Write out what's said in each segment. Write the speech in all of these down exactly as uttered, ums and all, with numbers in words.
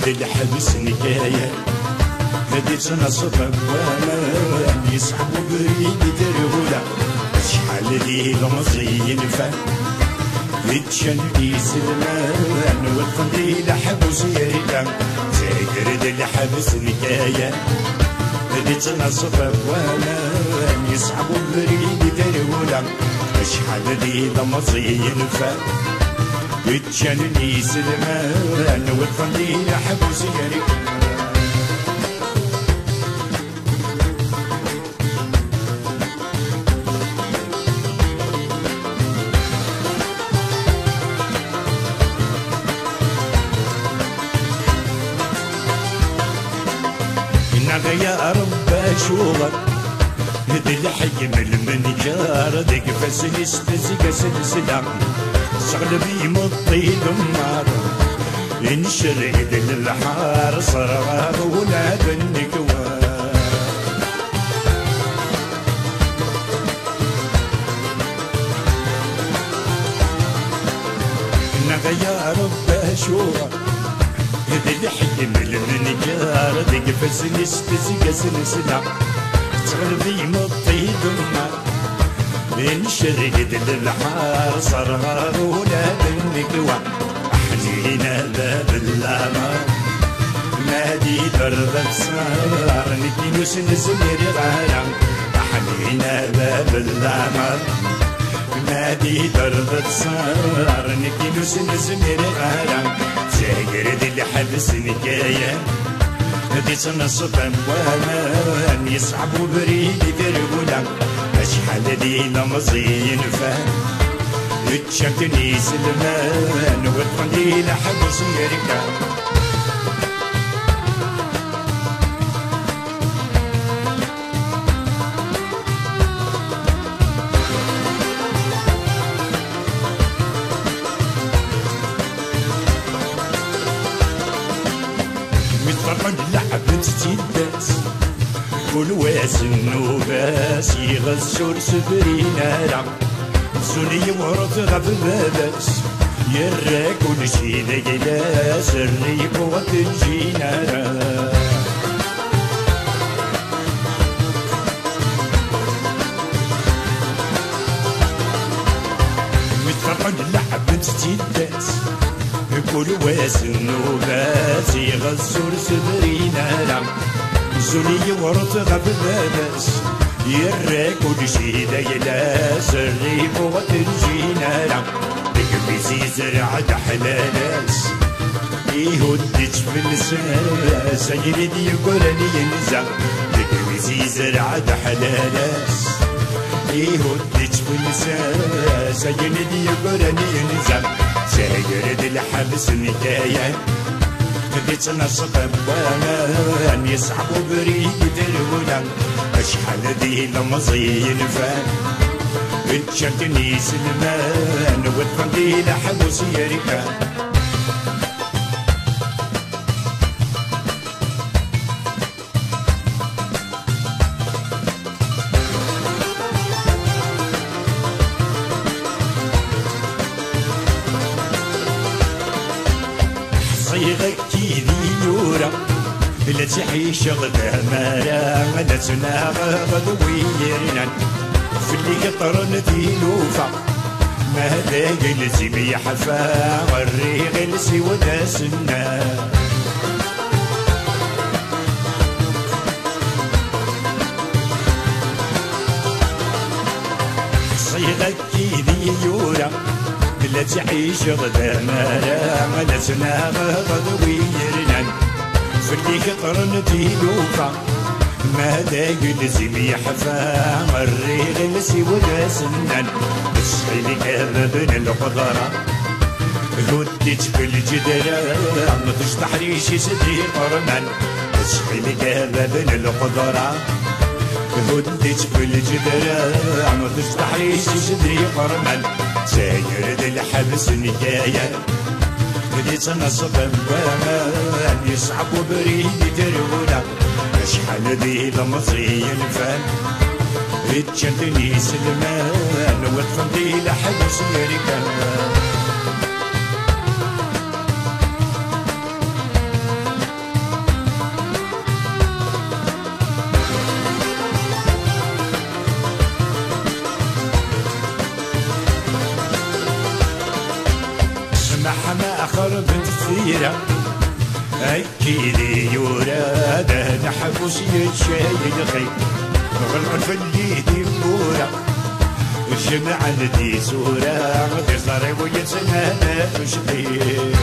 ذي الحبس نكاية هدي تنصب أبوانا يسحبوا بريد ترهولا شحال ذي المصريين فان يتشن يسلمان والقنديل حبس يريدان تاجر ذي الحبس نكاية هدي تنصب أبوانا يسحبوا بريد ترهولا شحال ذي المصريين فان يتشنني سلمان والقنديل حبس يريدان يا رب اشوفك هدي الحي من المنجار ديك فاسني ستزيق سلسلة شغل مطي دمار ينشر يد الحار صرغار ولاد النكوان يا رب اشوفك هذا الحي من المنجار ديك فاسني ستزيق سلسلة تغلبي مطي دمار ينشرد للحار صرغار ولاد النكوى حنينا باب الأمار نادي درب صار نكي نسنزمير غالا حنينا باب الأمار نادي درب صار نكي نسنزمير غالا ساير ذي الحبس نكاية هدي تنصب أموانا يصعبوا بريد دربولا أشحال ذي لمزين فان يتشكني سلمان والقنديل حبس يركان متفرج لعبت تداس والواس النوباس يغسر سفرينا لعب سوني ورد غف باباس يرى كل شي ذا جلاس الريق وتنجينا متفرج لعبت تداس كل واس النوباس يغسر سفرينا لعب زولي ورط غف باباس يرى كل شي ذا يلاس الريف وتنجينا لعب بكبسي زرعة حلالاس يهدج في الساس يريد يقولني ينزع بكبسي زرعة حلالاس يهدج في الساس يريد يقولني ينزع ساير ذي الحبس نكاية هدي تنصب أبوانا يصعبوا بريد الغلام أشحال ذي لمزين فان يتشكني سلمان والقنديل حبس يركان صيغك كيدي يورا لا تعيش غدا مرا لا تناغ غدويرنا في اللي قطرن ذي لوفا ما هذا جلسي بيحفا غري غلسي ودا سنا صيغك كيدي يورا لا تعيش غدا مرا لا تناغ غدويرنا في اللي قطرن ذي لوفا ما داق لزمي حفا مري غلسي ودا سنان بشغلي كابابن القدرة هديت في الجدرة ما تشطح ريشي سدي قرمان بشغلي كابابن القدرة هديت في الجدرة ما تشطح ريشي سدي قرمان ساير ذي الحبس نكاية بدي تنصب أبوانا يصعبوا بريد ترغولا أشحال ذي لمصريين فان يتشدني سلمان والقنديل حبس يركان خرب الثيرة أكيد يورا ده نحبوس يتشايل خي غلق في الليدي بورا الجمع ندي سورة غدي صاري ويتسنى وشبيه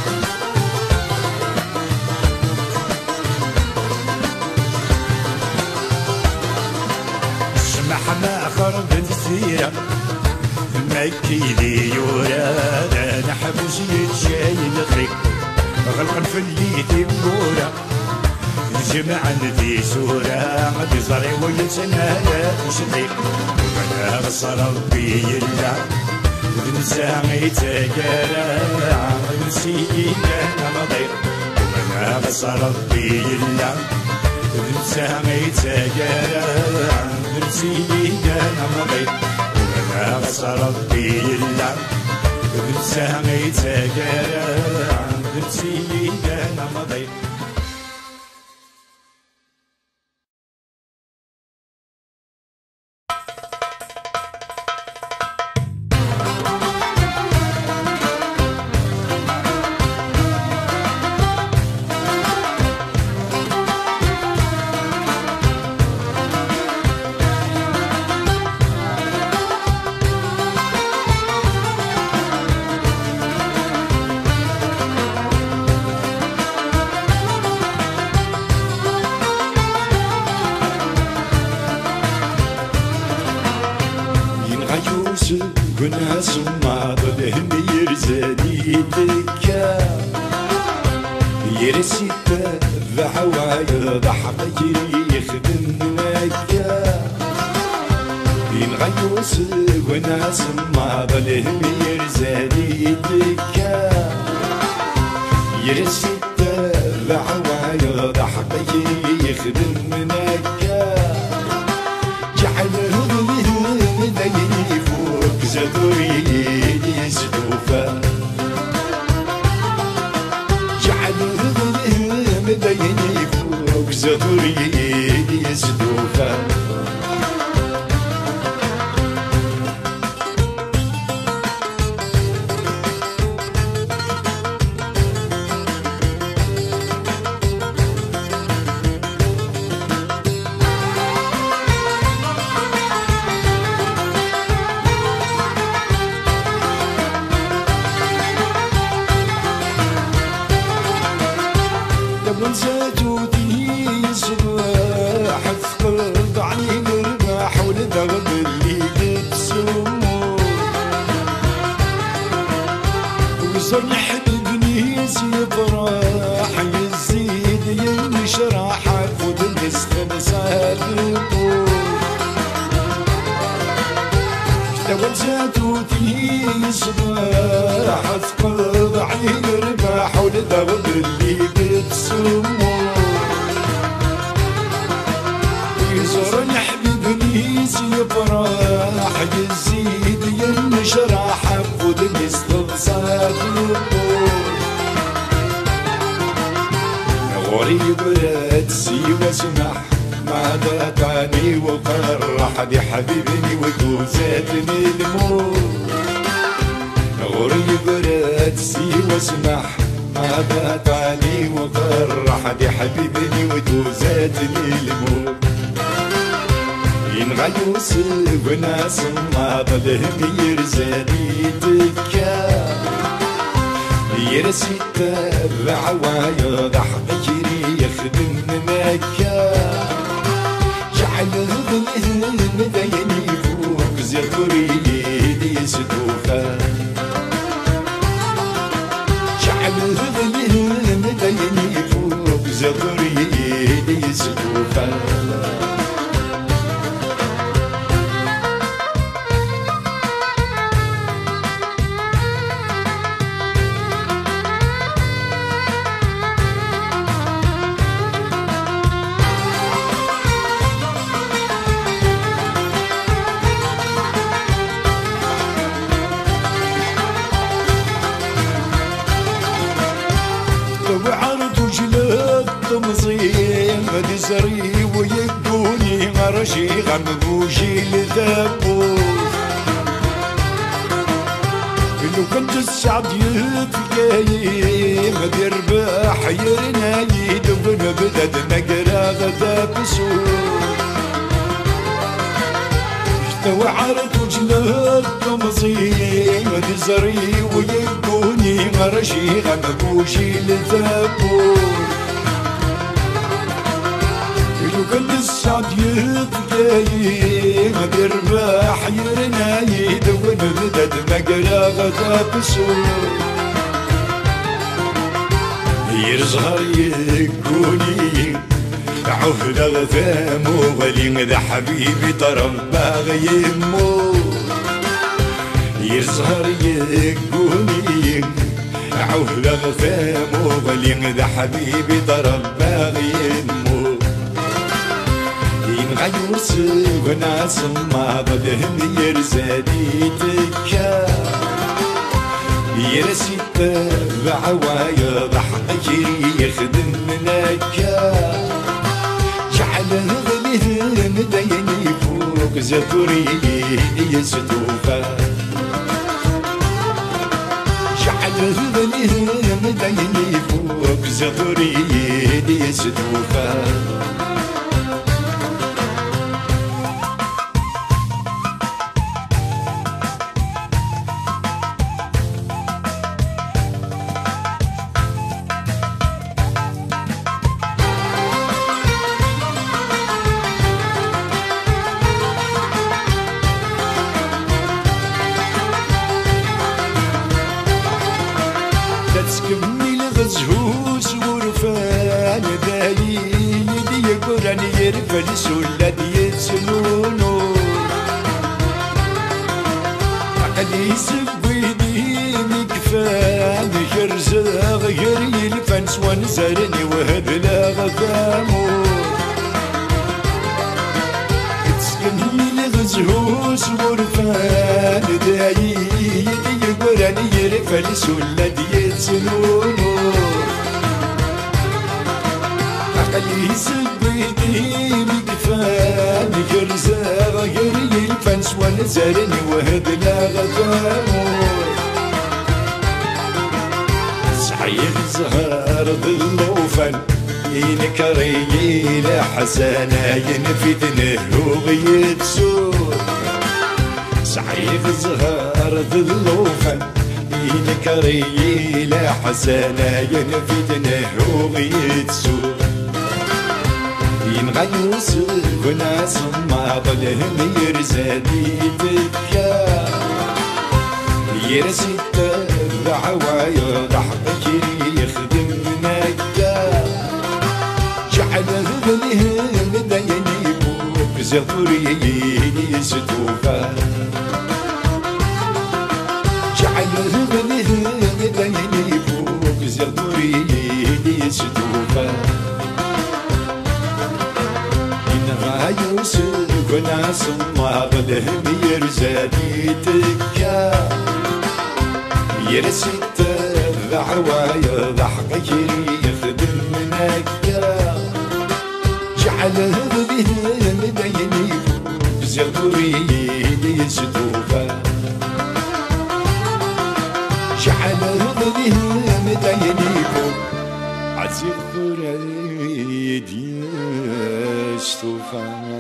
سمح ما خرب الثيرة مكيدي يورا ده نحبوس يتشايل خي غلقا في الليدي بورا الجمع ندي سورة غدي صاري ويتسنى وشبيه وانا غص ربي يلا بنسى يتقرع نسينا مضيق وانا غص ربي يلا بنسى يتقرع نسينا مضيق وانا غص ربي يلا بنسى يتقرع نسينا مضيق وناس ما ضلهم يرزاني دكا يرسي الذحوايا ضحك يخدم مكا ينغيوس وناس ما ضلهم يرزاني دكا يرسي الذحوايا ضحك يخدم مكا جعله ذي فوق زدوري يزدوفا جعله مديني فوق زدوري يزدوفا صرح ببنيس يبراح يزيد ينشرح فود الاستنسال توجهتو في صباح ثقل عين رباح ولدغب اللي بتسمو صرح ببنيس يبراح يزيد ينشرح فود الاستنسال غريب راد سي واسمح ماذا تعني وفرح دي حبيبني وجوزاتني الموت غريب راد سي واسمح ماذا تعني وفرح دي حبيبني وجوزاتني الموت ينغيوس وناس ما ضلهم يرزاني دكا يرسي الرعوايا ضحك يخدم مكا جعله ظلهم مديني فوق زدوري يزدوفا جعله ظلهم مديني فوق زدوري يزدوفا وعرض جلد تمصيم دزري ويقوني غرشي غمبوشي لذبوش لو كنت السعد يتقايم بيربح يرنايد ونبدد مقرا غدا بسور وعرض وجلد تمصيم دزري ويبوني مرشي غمبوشي للثبور لو كان السعد يتقايم بيربح يرنايد ونبدد مقرا غدا بسور يرزهر يكوني عهد غثامو ولي ذا حبيبي طرف باغي يمو يزهر يقولي عهد غثامو ولي ذا حبيبي طرف باغي يمو ينغير سوى ناس ما بدهم يرزادي تكا يرسي تبع ويضح يخدم منكا جعل غليهم ديني فوق زفري يستوفى جعل غليهم ديني فوق زفري يستوفى تسكبني الغزهوس ورفان داي يدي يقرن يرفل سولد يتسنونو عقلي سبيدي مكفان خرزاغ غير يلفن سوان زرني وهب لا غفامو تسكبني الغزهوس ورفان داي يدي يقرن يرفل سولد يتسنونو عقلي سبيدي مكفان خرزاغ غير يلفن سوان زرني وهب لا غفامو صحيح زهر ظلوفا ينكري لحسانا ينفتنه ويتسور صحيح زهر ظلوفا ينكري لحسانا ينفتنه ويتسور ينغيو سوق ناس ما ظلهم يرزادي تكا يرسي تبع ويضح يخدم نكا جعل ذبلهم ديني فوق زفري يستوفى جعل ذبلهم ديني فوق زفري يستوفى إنها يوسف ناس ما ظلهم يرزادي تكا يرسي تبع ويضح يخدم نكا جعل ذبلهم ديني فوق زفري يستوفى جعل ذبلهم ديني فوق عزفري يستوفى